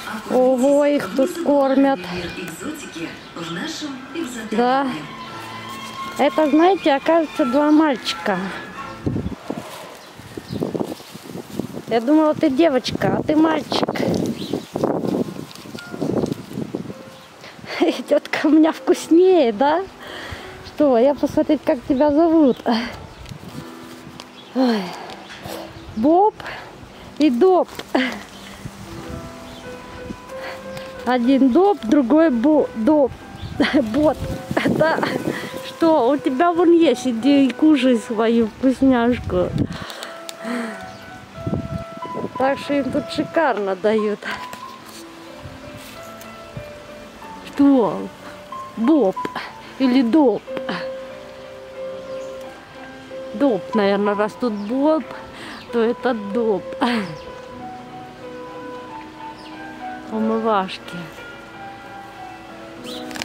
Ого, их тут кормят. Да. Это, знаете, оказывается, два мальчика. Я думала, ты девочка, а ты мальчик. Тетка у меня вкуснее, да? Что, я посмотреть, как тебя зовут. Ой. Боб и Доб. Один Доб, другой Доб. Бот. Да. Что, у тебя вон есть, иди и кушай свою вкусняшку. Так что им тут шикарно дают. Что? Боб или Доб? Доб, наверное, раз тут Боб, то это Доб. Умывашки.